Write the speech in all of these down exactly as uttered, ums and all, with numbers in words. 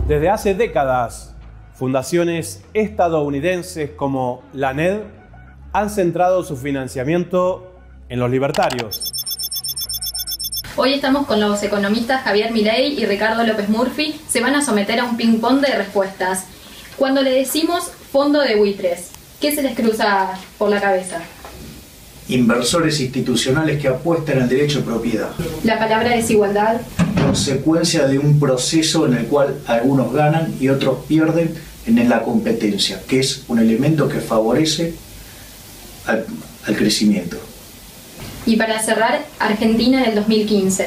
Desde hace décadas, fundaciones estadounidenses como la N E D han centrado su financiamiento en los libertarios. Hoy estamos con los economistas Javier Milei y Ricardo López Murphy. Se van a someter a un ping-pong de respuestas. Cuando le decimos fondo de buitres, ¿qué se les cruza por la cabeza? Inversores institucionales que apuestan al derecho de propiedad. La palabra desigualdad. Consecuencia de un proceso en el cual algunos ganan y otros pierden en la competencia, que es un elemento que favorece al, al crecimiento. Y para cerrar, Argentina en el dos mil quince.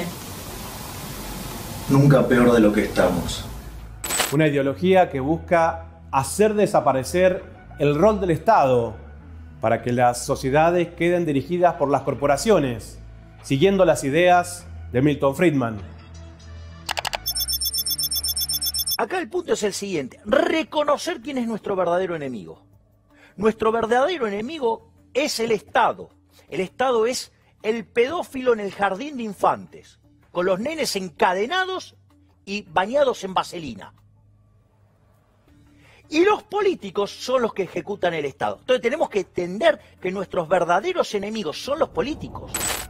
Nunca peor de lo que estamos. Una ideología que busca hacer desaparecer el rol del Estado para que las sociedades queden dirigidas por las corporaciones, siguiendo las ideas de Milton Friedman. Acá el punto es el siguiente: reconocer quién es nuestro verdadero enemigo. Nuestro verdadero enemigo es el Estado. El Estado es el pedófilo en el jardín de infantes, con los nenes encadenados y bañados en vaselina. Y los políticos son los que ejecutan el Estado. Entonces tenemos que entender que nuestros verdaderos enemigos son los políticos.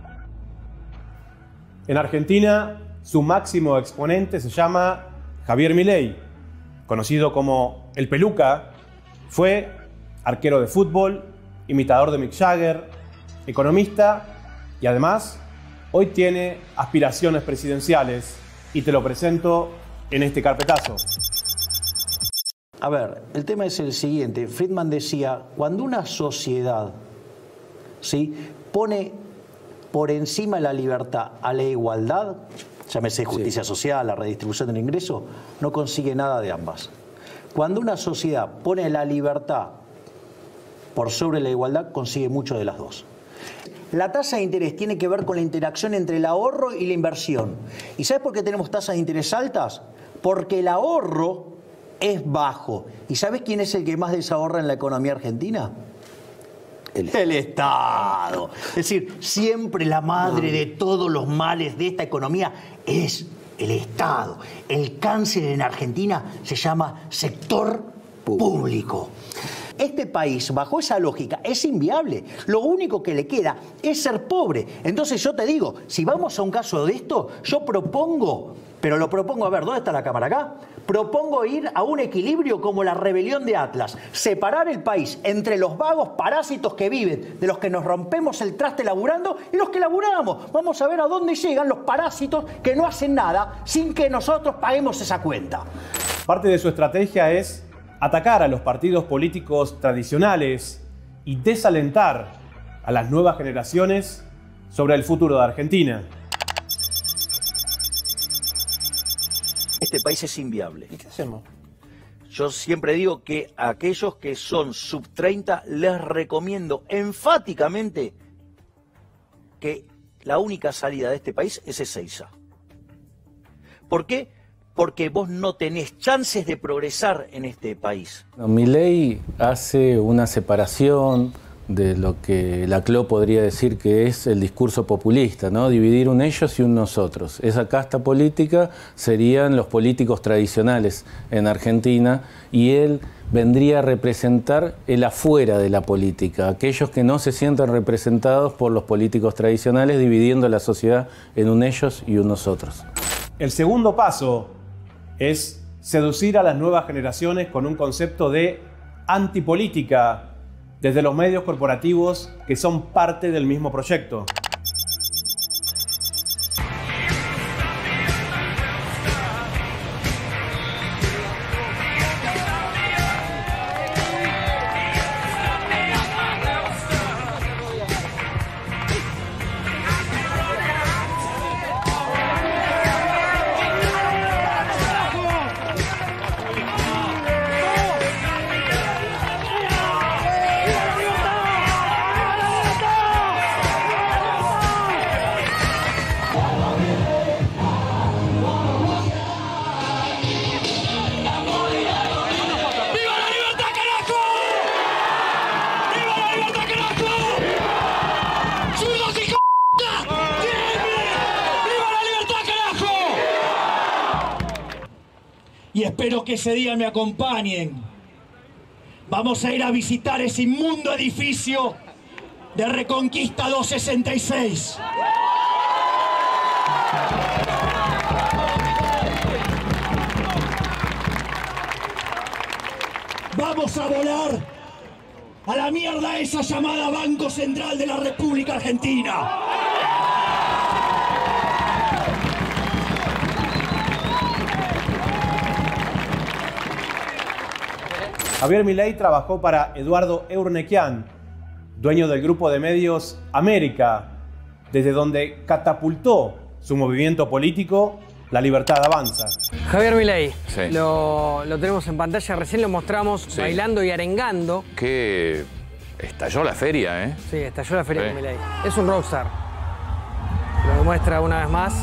En Argentina, su máximo exponente se llama Javier Milei, conocido como El Peluca. Fue arquero de fútbol, imitador de Mick Jagger, economista y además hoy tiene aspiraciones presidenciales y te lo presento en este carpetazo. A ver, el tema es el siguiente. Friedman decía, cuando una sociedad, ¿sí?, pone por encima la libertad a la igualdad, llámese justicia sí. social, la redistribución del ingreso, no consigue nada de ambas. Cuando una sociedad pone la libertad por sobre la igualdad, consigue mucho de las dos. La tasa de interés tiene que ver con la interacción entre el ahorro y la inversión. ¿Y sabes por qué tenemos tasas de interés altas? Porque el ahorro es bajo. ¿Y sabes quién es el que más desahorra en la economía argentina? El, el Estado. Es decir, siempre la madre de todos los males de esta economía es el Estado. El cáncer en Argentina se llama sector público. Este país, bajo esa lógica, es inviable. Lo único que le queda es ser pobre. Entonces yo te digo, si vamos a un caso de esto, yo propongo, pero lo propongo, a ver, ¿dónde está la cámara acá? Propongo ir a un equilibrio como la rebelión de Atlas. Separar el país entre los vagos parásitos que viven, de los que nos rompemos el traste laburando, y los que laburamos. Vamos a ver a dónde llegan los parásitos que no hacen nada sin que nosotros paguemos esa cuenta. Parte de su estrategia es atacar a los partidos políticos tradicionales y desalentar a las nuevas generaciones sobre el futuro de Argentina. Este país es inviable. ¿Y qué hacemos? Yo siempre digo que a aquellos que son sub treinta les recomiendo enfáticamente que la única salida de este país es Ezeiza. ¿Por qué? Porque vos no tenés chances de progresar en este país. No, Milei hace una separación de lo que la C L O podría decir que es el discurso populista, ¿no? Dividir un ellos y un nosotros. Esa casta política serían los políticos tradicionales en Argentina y él vendría a representar el afuera de la política, aquellos que no se sienten representados por los políticos tradicionales, dividiendo la sociedad en un ellos y un nosotros. El segundo paso es seducir a las nuevas generaciones con un concepto de antipolítica desde los medios corporativos que son parte del mismo proyecto. y espero que ese día me acompañen. Vamos a ir a visitar ese inmundo edificio de Reconquista doscientos sesenta y seis. Vamos a volar a la mierda esa llamada Banco Central de la República Argentina. Javier Milei trabajó para Eduardo Eurnequian, dueño del grupo de medios América, desde donde catapultó su movimiento político La Libertad Avanza. Javier Milei, Sí. lo, lo tenemos en pantalla, recién lo mostramos Sí. bailando y arengando. Que estalló la feria, ¿eh? Sí, estalló la feria Sí. con Milei. Es un rockstar. Lo demuestra una vez más.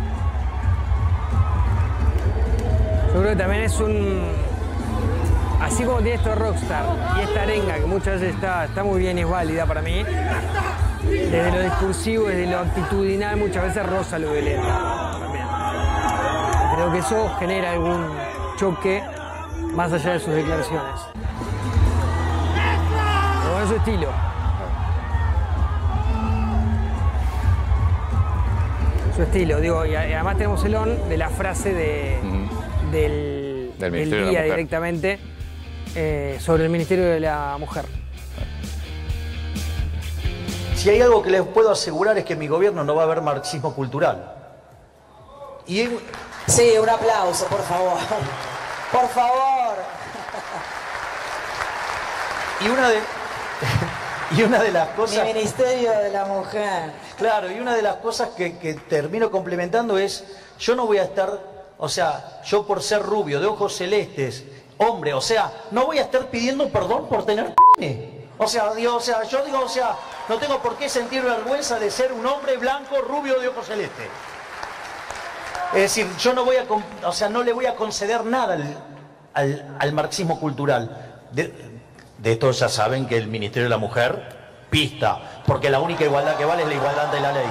Yo creo que también es un... Así como tiene esto de rockstar y esta arenga, que muchas veces está, está muy bien y es válida para mí, desde lo discursivo, desde lo actitudinal, muchas veces roza lo violento también. Creo que eso genera algún choque más allá de sus declaraciones. Pero bueno, es su estilo. Su estilo, digo, y además tenemos el on de la frase de, Ujú. del, Del del Ministerio de la día Mujer. directamente eh, sobre el Ministerio de la Mujer. Si hay algo que les puedo asegurar es que en mi gobierno no va a haber marxismo cultural. Y en- Sí, un aplauso, por favor. Por favor. Y una de, y una de las Mi cosas... Ministerio de la Mujer. Claro, y una de las cosas que, que termino complementando es, yo no voy a estar, o sea, yo por ser rubio, de ojos celestes, hombre, o sea, no voy a estar pidiendo perdón por tener pene. O sea, digo, o sea, yo digo, o sea, no tengo por qué sentir vergüenza de ser un hombre blanco, rubio, de ojos celestes. Es decir, yo no voy a, con- o sea, no le voy a conceder nada al, al, al marxismo cultural. De, de esto ya saben que el Ministerio de la Mujer, pista, porque la única igualdad que vale es la igualdad ante la ley.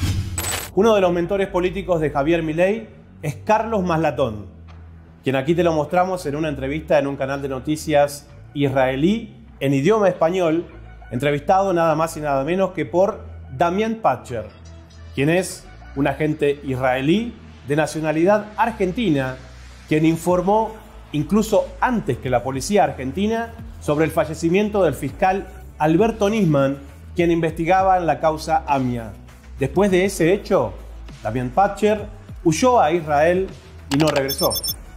Uno de los mentores políticos de Javier Milei es Carlos Maslatón, quien aquí te lo mostramos en una entrevista en un canal de noticias israelí en idioma español, entrevistado nada más y nada menos que por Damián Pacher, quien es un agente israelí de nacionalidad argentina, quien informó incluso antes que la policía argentina sobre el fallecimiento del fiscal Alberto Nisman, quien investigaba en la causa AMIA. Después de ese hecho, Damián Pacher huyó a Israel y no regresó.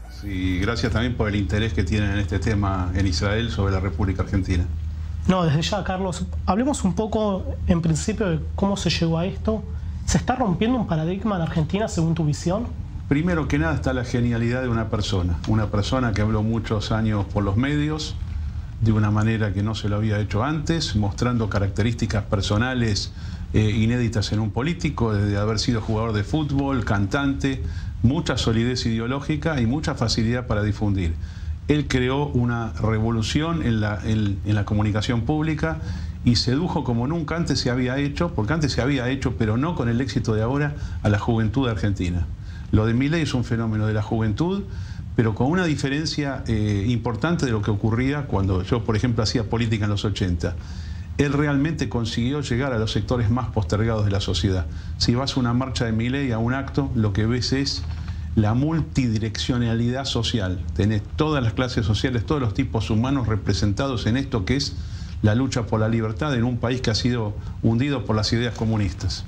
Y gracias también por el interés que tienen en este tema en Israel sobre la República Argentina. No, desde ya, Carlos, hablemos un poco en principio de cómo se llegó a esto. ¿Se está rompiendo un paradigma en Argentina según tu visión? Primero que nada está la genialidad de una persona, una persona que habló muchos años por los medios, de una manera que no se lo había hecho antes, mostrando características personales eh, inéditas en un político, desde haber sido jugador de fútbol, cantante, mucha solidez ideológica y mucha facilidad para difundir. Él creó una revolución en la, en, en la comunicación pública y sedujo como nunca antes se había hecho, porque antes se había hecho, pero no con el éxito de ahora, a la juventud argentina. Lo de Milei es un fenómeno de la juventud, pero con una diferencia eh, importante de lo que ocurría cuando yo, por ejemplo, hacía política en los ochenta. Él realmente consiguió llegar a los sectores más postergados de la sociedad. Si vas a una marcha de Milei, a un acto, lo que ves es la multidireccionalidad social. Tenés todas las clases sociales, todos los tipos humanos representados en esto que es la lucha por la libertad en un país que ha sido hundido por las ideas comunistas.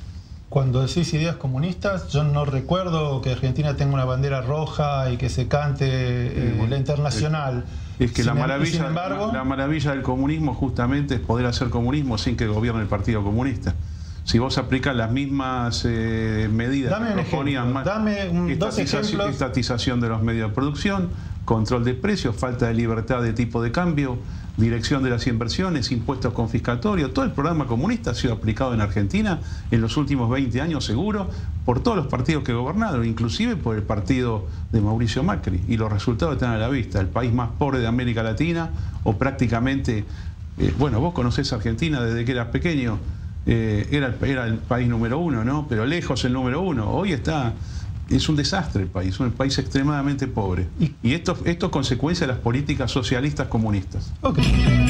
Cuando decís ideas comunistas, yo no recuerdo que Argentina tenga una bandera roja y que se cante eh, bueno, la internacional. Es que Sin la em- maravilla, sin embargo, la maravilla del comunismo justamente es poder hacer comunismo sin que gobierne el Partido Comunista. Si vos aplicas las mismas eh, medidas Dame que un proponían ejemplo, más, dame un- dos estatización, ejemplos. estatización de los medios de producción, control de precios, falta de libertad de tipo de cambio, dirección de las inversiones, impuestos confiscatorios, todo el programa comunista ha sido aplicado en Argentina en los últimos veinte años seguro por todos los partidos que gobernaron, inclusive por el partido de Mauricio Macri, y los resultados están a la vista. El país más pobre de América Latina, o prácticamente, eh, bueno, vos conocés Argentina desde que eras pequeño, eh, era, el, era el país número uno, ¿no? Pero lejos el número uno. Hoy está es un desastre el país, es un país extremadamente pobre. Y esto, esto es consecuencia de las políticas socialistas comunistas. Okay.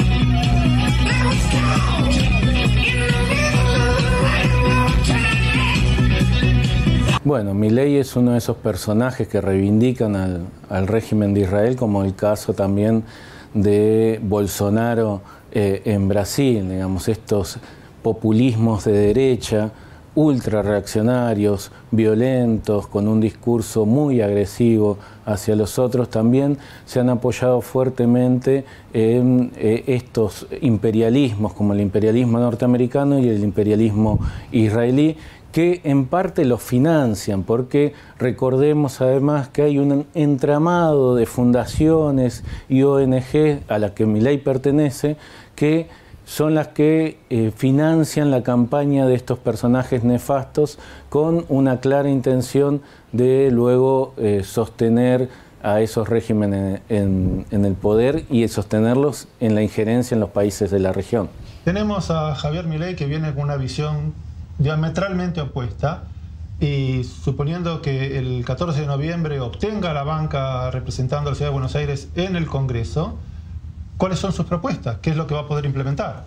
Bueno, Milei es uno de esos personajes que reivindican al, al régimen de Israel, como el caso también de Bolsonaro eh, en Brasil, digamos, estos populismos de derecha, ultra reaccionarios, violentos, con un discurso muy agresivo hacia los otros, también se han apoyado fuertemente en eh, estos imperialismos, como el imperialismo norteamericano y el imperialismo israelí, que en parte los financian, porque recordemos además que hay un entramado de fundaciones y O N G a las que Milei pertenece, que son las que eh, financian la campaña de estos personajes nefastos con una clara intención de luego eh, sostener a esos regímenes en, en el poder y sostenerlos en la injerencia en los países de la región. Tenemos a Javier Milei, que viene con una visión diametralmente opuesta, y suponiendo que el catorce de noviembre obtenga la banca representando a la Ciudad de Buenos Aires en el Congreso, ¿cuáles son sus propuestas? ¿Qué es lo que va a poder implementar?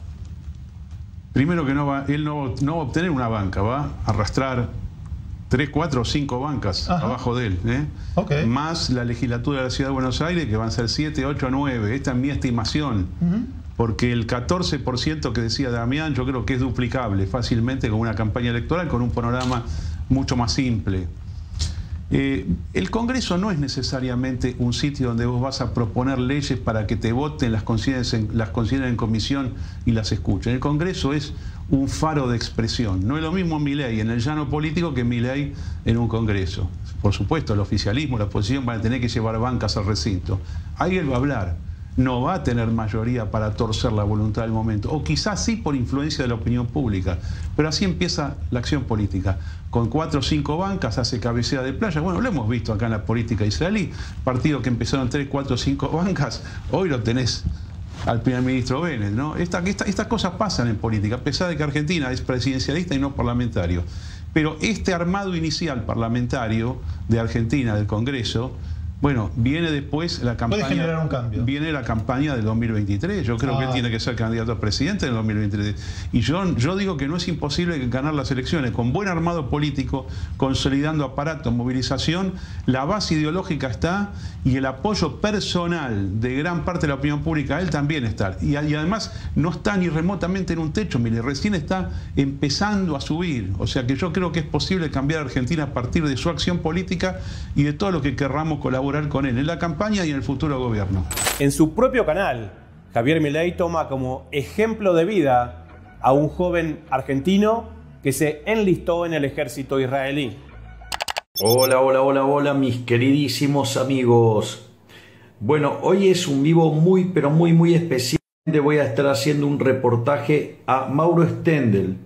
Primero que no va, él no, no va a obtener una banca, va a arrastrar tres, cuatro o cinco bancas Ajá. abajo de él, ¿eh? Okay. Más la legislatura de la Ciudad de Buenos Aires, que van a ser siete, ocho, nueve. Esta es mi estimación. Uh-huh. Porque el catorce por ciento que decía Damián yo creo que es duplicable fácilmente con una campaña electoral, con un panorama mucho más simple. Eh, el Congreso no es necesariamente un sitio donde vos vas a proponer leyes para que te voten, las consideren, las consideren en comisión y las escuchen. El Congreso es un faro de expresión. No es lo mismo Milei en el llano político que Milei en un Congreso. Por supuesto, el oficialismo, la oposición van a tener que llevar bancas al recinto. Ahí él va a hablar. No va a tener mayoría para torcer la voluntad del momento, o quizás sí por influencia de la opinión pública, pero así empieza la acción política. Con cuatro o cinco bancas hace cabecera de playa. Bueno, lo hemos visto acá en la política israelí, partido que empezaron tres, cuatro o cinco bancas, hoy lo tenés al primer ministro Bennett, ¿no? Esta, esta, estas cosas pasan en política, a pesar de que Argentina es presidencialista y no parlamentario. Pero este armado inicial parlamentario de Argentina, del Congreso, bueno, viene después la campaña. Puede generar un cambio. Viene la campaña del dos mil veintitrés. Yo creo ah. que él tiene que ser candidato a presidente en el dos mil veintitrés. Y yo, yo digo que no es imposible ganar las elecciones con buen armado político, consolidando aparato, movilización. La base ideológica está y el apoyo personal de gran parte de la opinión pública a él también está. Y, y además no está ni remotamente en un techo, mire, recién está empezando a subir. O sea que yo creo que es posible cambiar a Argentina a partir de su acción política y de todo lo que querramos colaborar con él en la campaña y en el futuro gobierno. En su propio canal, Javier Milei toma como ejemplo de vida a un joven argentino que se enlistó en el ejército israelí. Hola, hola, hola, hola, mis queridísimos amigos. Bueno, hoy es un vivo muy, pero muy, muy especial. Voy a estar haciendo un reportaje a Mauro Stendel,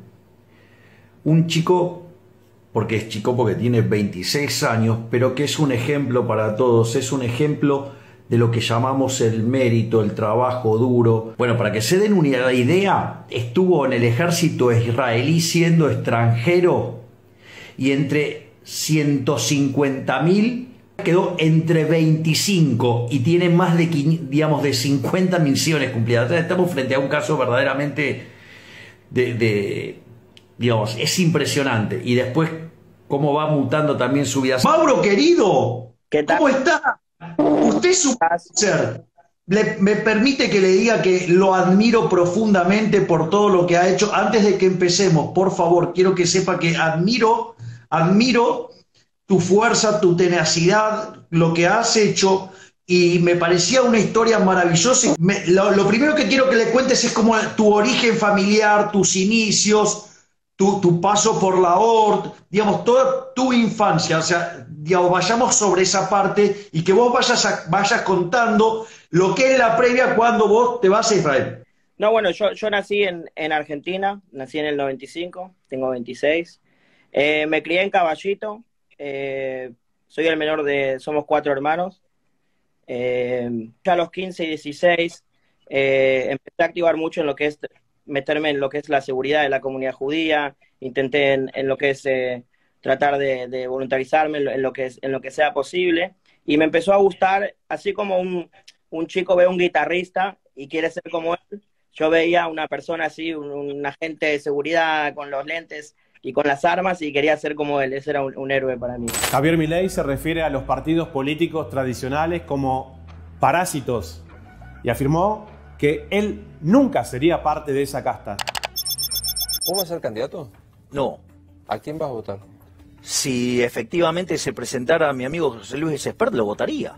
un chico, porque es chico porque tiene veintiséis años, pero que es un ejemplo para todos, es un ejemplo de lo que llamamos el mérito, el trabajo duro. Bueno, para que se den una idea, estuvo en el ejército israelí siendo extranjero y entre ciento cincuenta mil quedó entre veinticinco y tiene más de, digamos, de cincuenta misiones cumplidas. Estamos frente a un caso verdaderamente de... de digamos, es impresionante. Y después, cómo va mutando también su vida. Mauro, querido, ¿qué tal? ¿Cómo está? Usted es un ser. Le, me permite que le diga que lo admiro profundamente por todo lo que ha hecho. Antes de que empecemos, por favor, quiero que sepa que admiro, admiro tu fuerza, tu tenacidad, lo que has hecho. Y me parecía una historia maravillosa. Me, lo, lo primero que quiero que le cuentes es como tu origen familiar, tus inicios, Tu, tu paso por la O R T, digamos, toda tu infancia, o sea, digamos, vayamos sobre esa parte y que vos vayas, a, vayas contando lo que es la previa cuando vos te vas a Israel. No, bueno, yo, yo nací en, en Argentina, nací en el noventa y cinco, tengo veintiséis, eh, me crié en Caballito, eh, soy el menor de, somos cuatro hermanos, eh, ya a los quince y dieciséis eh, empecé a activar mucho en lo que es meterme en lo que es la seguridad de la comunidad judía, intenté en, en lo que es eh, tratar de, de voluntarizarme en lo, en, lo que, en lo que sea posible. Y me empezó a gustar, así como un, un chico ve a un guitarrista y quiere ser como él, yo veía a una persona así, un, un agente de seguridad con los lentes y con las armas y quería ser como él. Ese era un, un héroe para mí. Javier Milei se refiere a los partidos políticos tradicionales como parásitos y afirmó que él nunca sería parte de esa casta. ¿Vos vas a ser candidato? No. ¿A quién vas a votar? Si efectivamente se presentara mi amigo José Luis Espert, lo votaría.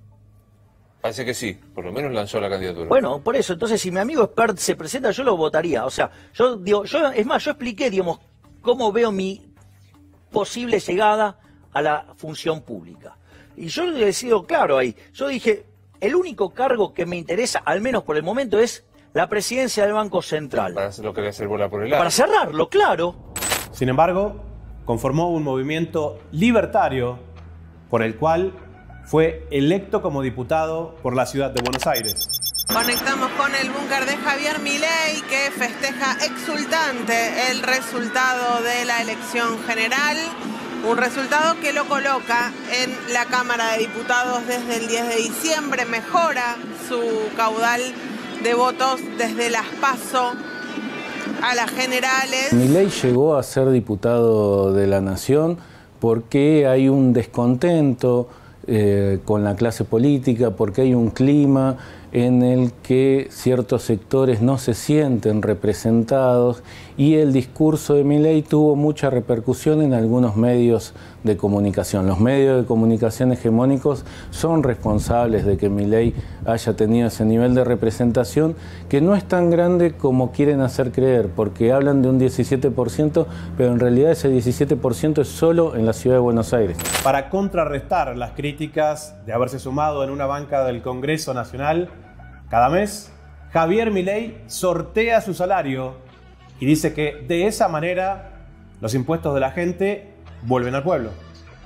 Parece que sí, por lo menos lanzó la candidatura. Bueno, por eso, entonces si mi amigo Espert se presenta, yo lo votaría. O sea, yo digo, yo, es más, yo expliqué, digamos, cómo veo mi posible llegada a la función pública. Y yo he sido claro ahí. Yo dije, el único cargo que me interesa, al menos por el momento, es la presidencia del Banco Central. Para hacer lo que le hace bola por el lado. Para cerrarlo, claro. Sin embargo, conformó un movimiento libertario por el cual fue electo como diputado por la ciudad de Buenos Aires. Conectamos con el búnker de Javier Milei, que festeja exultante el resultado de la elección general. Un resultado que lo coloca en la Cámara de Diputados desde el diez de diciembre, mejora su caudal de votos desde las PASO a las generales. Milei llegó a ser diputado de la Nación porque hay un descontento eh, con la clase política, porque hay un clima en el que ciertos sectores no se sienten representados, y el discurso de Milei tuvo mucha repercusión en algunos medios de comunicación. Los medios de comunicación hegemónicos son responsables de que Milei haya tenido ese nivel de representación, que no es tan grande como quieren hacer creer, porque hablan de un diecisiete por ciento, pero en realidad ese diecisiete por ciento es solo en la ciudad de Buenos Aires. Para contrarrestar las críticas de haberse sumado en una banca del Congreso Nacional, cada mes Javier Milei sortea su salario y dice que de esa manera los impuestos de la gente vuelven al pueblo.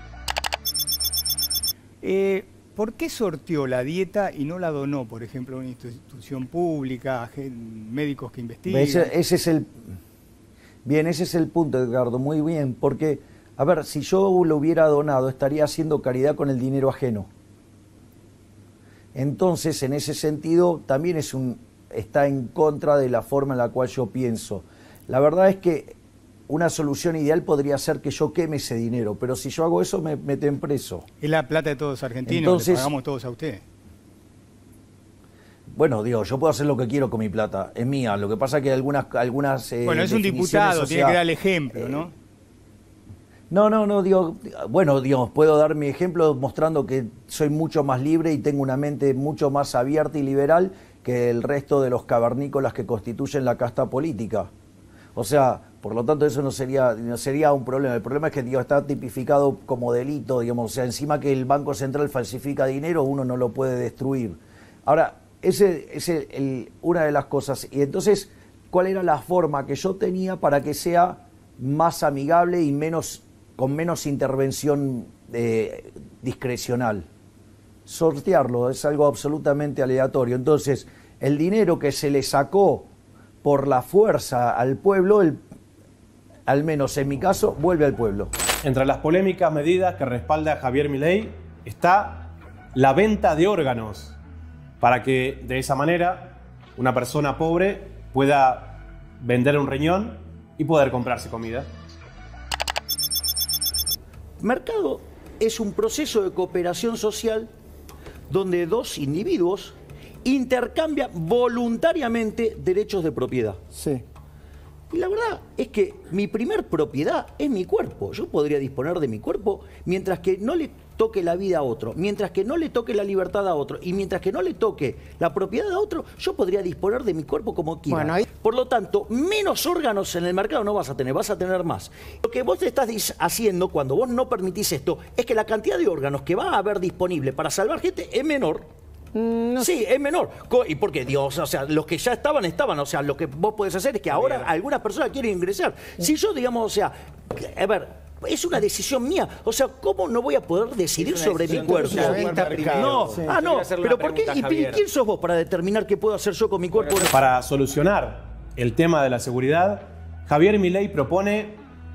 Eh, ¿Por qué sorteó la dieta y no la donó, por ejemplo, a una institución pública, a médicos que investigan? Ese, ese es el, bien, ese es el punto, Edgardo, muy bien, porque, a ver, si yo lo hubiera donado, estaría haciendo caridad con el dinero ajeno. Entonces, en ese sentido, también es un, está en contra de la forma en la cual yo pienso. La verdad es que una solución ideal podría ser que yo queme ese dinero, pero si yo hago eso me meten preso. Es la plata de todos los argentinos, entonces, le pagamos todos a usted. Bueno, digo, yo puedo hacer lo que quiero con mi plata, es mía. Lo que pasa es que algunas... algunas eh, bueno, es un diputado, o sea, tiene que dar el ejemplo, eh, ¿no? No, no, no, digo, bueno, digamos, puedo dar mi ejemplo mostrando que soy mucho más libre y tengo una mente mucho más abierta y liberal que el resto de los cavernícolas que constituyen la casta política. O sea, por lo tanto eso no sería, no sería un problema. El problema es que, digo, está tipificado como delito, digamos, o sea, encima que el Banco Central falsifica dinero, uno no lo puede destruir. Ahora, ese es el, el, una de las cosas. Y entonces, ¿cuál era la forma que yo tenía para que sea más amigable y menos... con menos intervención eh, discrecional? Sortearlo, es algo absolutamente aleatorio. Entonces, el dinero que se le sacó por la fuerza al pueblo, el, al menos en mi caso, vuelve al pueblo. Entre las polémicas medidas que respalda Javier Milei está la venta de órganos, para que de esa manera una persona pobre pueda vender un riñón y poder comprarse comida. Mercado es un proceso de cooperación social donde dos individuos intercambian voluntariamente derechos de propiedad. Sí. Y la verdad es que mi primer propiedad es mi cuerpo. Yo podría disponer de mi cuerpo mientras que no le toque la vida a otro, mientras que no le toque la libertad a otro y mientras que no le toque la propiedad a otro, yo podría disponer de mi cuerpo como quiera. Bueno, ahí... Por lo tanto, menos órganos en el mercado no vas a tener, vas a tener más. Lo que vos te estás haciendo cuando vos no permitís esto es que la cantidad de órganos que va a haber disponible para salvar gente es menor. No sí, sé. Es menor. ¿Y por qué? Dios, o sea, los que ya estaban, estaban. O sea, lo que vos podés hacer es que ahora algunas personas quieren ingresar. Si yo, digamos, o sea, a ver, es una decisión mía. O sea, ¿cómo no voy a poder decidir sobre mi cuerpo? No, sí. Ah, no, pero ¿por qué? ¿Y quién sos vos para determinar qué puedo hacer yo con mi cuerpo? Para solucionar el tema de la seguridad, Javier Milei propone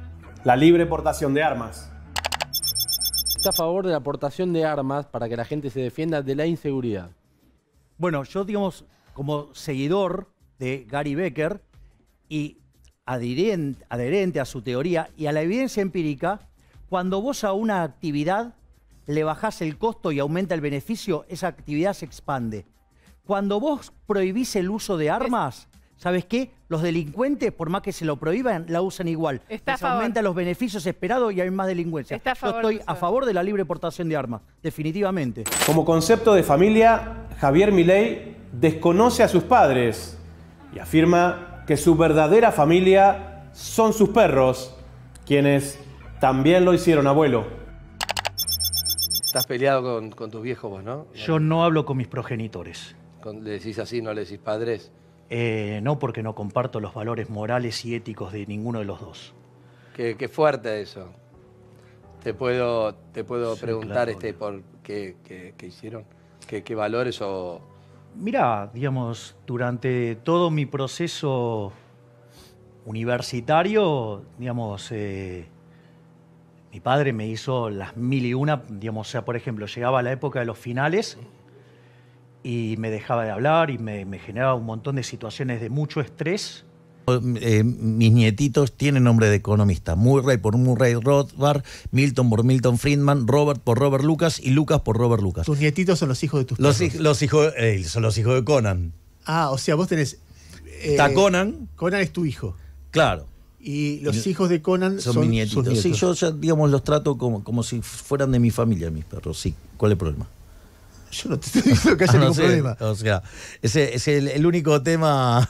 la libre portación de armas. Está a favor de la aportación de armas para que la gente se defienda de la inseguridad. Bueno, yo, digamos, como seguidor de Gary Becker y adherente, adherente a su teoría y a la evidencia empírica, cuando vos a una actividad le bajás el costo y aumenta el beneficio, esa actividad se expande. Cuando vos prohibís el uso de armas, ¿sabes qué? Los delincuentes, por más que se lo prohíban, la usan igual. Está a Les favor. aumenta los beneficios esperados y hay más delincuencia. Está a favor Yo de estoy eso. a favor de la libre portación de armas, definitivamente. Como concepto de familia, Javier Milei desconoce a sus padres y afirma que su verdadera familia son sus perros, quienes también lo hicieron abuelo. Estás peleado con, con tus viejos vos, ¿no? Yo no hablo con mis progenitores. Con- le decís así, no le decís padres. Eh, no porque no comparto los valores morales y éticos de ninguno de los dos. Qué, qué fuerte eso. Te puedo, te puedo Sí, preguntar claro, este por qué, qué- qué hicieron, qué, qué valores o... Mirá, digamos, durante todo mi proceso universitario, digamos, eh, mi padre me hizo las mil y una, digamos, o sea, por ejemplo, llegaba la época de los finales y me dejaba de hablar y me, me generaba un montón de situaciones de mucho estrés. Eh, mis nietitos tienen nombre de economista. Murray por Murray Rothbard, Milton por Milton Friedman, Robert por Robert Lucas y Lucas por Robert Lucas. Tus nietitos son los hijos de tus Los, perros. hij- los hijos eh, son los hijos de Conan. Ah, o sea, vos tenés... eh, Está Conan. Conan es tu hijo. Claro. Y los Y- hijos de Conan Son, son, mis nietitos. sus Sí, nietos. yo ya, digamos, los trato como, como si fueran de mi familia, mis perros. Sí. ¿Cuál es el problema? Yo no te estoy diciendo que haya Ah, no ningún sé. problema. O sea, ese es el, el único tema.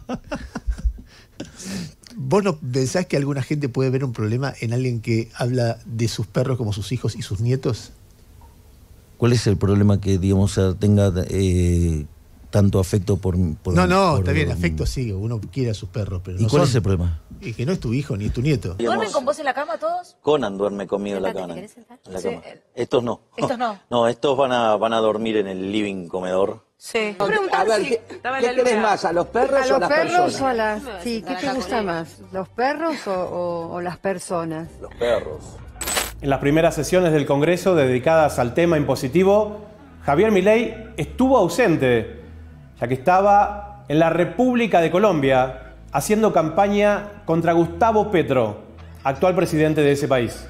¿Vos no pensás que alguna gente puede ver un problema en alguien que habla de sus perros como sus hijos y sus nietos? ¿Cuál es el problema que, digamos, o sea, tenga eh, tanto afecto por... por no, no, por- está bien, afecto sí, uno quiere a sus perros, pero ¿Y no cuál son- es el problema? Y que no es tu hijo ni es tu nieto. ¿Duermen con vos en la cama todos? Conan duerme conmigo en la Sentate, cama. ¿te querés sentar? En la Sí, cama. eh, Estos no. Estos no. No, estos van a, van a dormir en el living comedor. Sí. A ver, ¿qué, ¿qué querés más? ¿A los perros ¿A o a los las perros personas? o a las...? Sí, ¿qué te gusta más? ¿Los perros o, o- o las personas? Los perros. En las primeras sesiones del Congreso dedicadas al tema impositivo, Javier Milei estuvo ausente, ya que estaba en la República de Colombia haciendo campaña contra Gustavo Petro, actual presidente de ese país.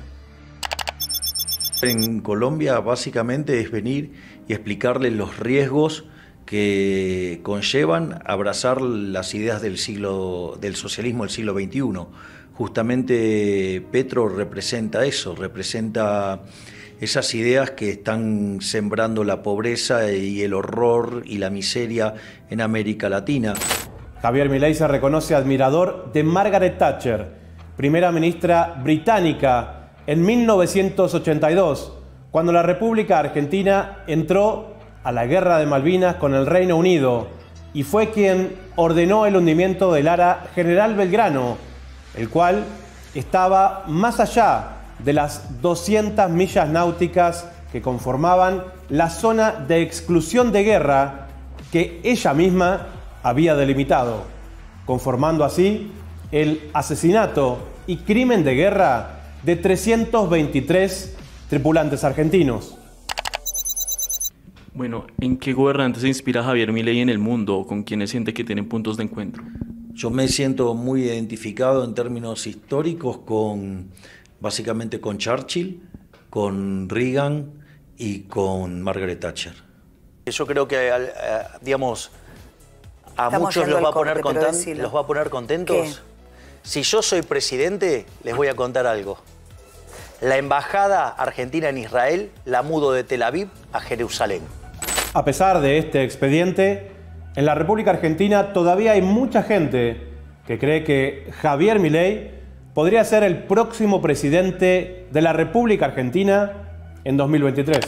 En Colombia básicamente es venir y explicarles los riesgos que conllevan abrazar las ideas del siglo del socialismo del siglo veintiuno. Justamente Petro representa eso, representa esas ideas que están sembrando la pobreza y el horror y la miseria en América Latina. Javier Milei se reconoce admirador de Margaret Thatcher, primera ministra británica en mil novecientos ochenta y dos, cuando la República Argentina entró a la Guerra de Malvinas con el Reino Unido y fue quien ordenó el hundimiento del Ara General Belgrano, el cual estaba más allá de las doscientas millas náuticas que conformaban la zona de exclusión de guerra que ella misma había delimitado, conformando así el asesinato y crimen de guerra de trescientos veintitrés tripulantes argentinos. Bueno, ¿en qué gobernante se inspira Javier Milei en el mundo o con quienes siente que tienen puntos de encuentro? Yo me siento muy identificado en términos históricos con, básicamente con Churchill, con Reagan y con Margaret Thatcher. Yo creo que, al- a- digamos, a Estamos muchos yendo los va, al a poner corte, pero conten- decilo. los va a poner contentos. ¿Qué? Si yo soy presidente, les voy a contar algo. La embajada argentina en Israel la mudo de Tel Aviv a Jerusalén. A pesar de este expediente, en la República Argentina todavía hay mucha gente que cree que Javier Milei podría ser el próximo presidente de la República Argentina en dos mil veintitrés.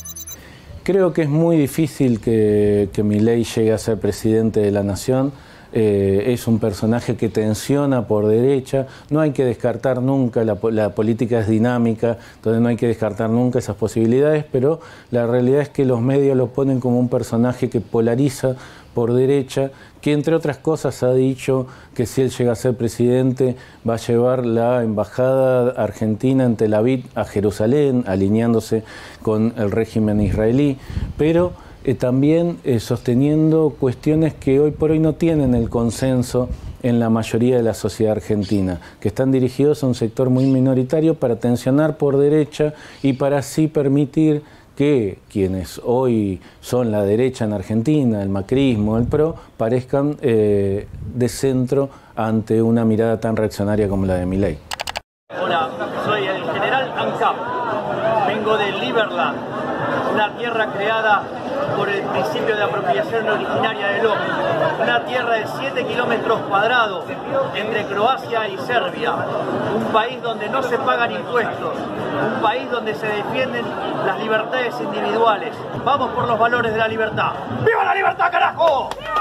Creo que es muy difícil que, que Milei llegue a ser presidente de la nación. eh, es un personaje que tensiona por derecha. No hay que descartar nunca, la, la política es dinámica, entonces no hay que descartar nunca esas posibilidades, pero la realidad es que los medios lo ponen como un personaje que polariza por derecha, que entre otras cosas ha dicho que si él llega a ser presidente va a llevar la embajada argentina en Tel Aviv a Jerusalén, alineándose con el régimen israelí, pero eh, también eh, sosteniendo cuestiones que hoy por hoy no tienen el consenso en la mayoría de la sociedad argentina, que están dirigidos a un sector muy minoritario para tensionar por derecha y para así permitir que quienes hoy son la derecha en Argentina, el macrismo, el PRO, parezcan eh, de centro ante una mirada tan reaccionaria como la de Milei. Hola, soy el general ANCAP, vengo de Liberland, una tierra creada por el principio de apropiación originaria del hombre, una tierra de siete kilómetros cuadrados entre Croacia y Serbia, un país donde no se pagan impuestos, un país donde se defienden las libertades individuales. Vamos por los valores de la libertad. ¡Viva la libertad, carajo!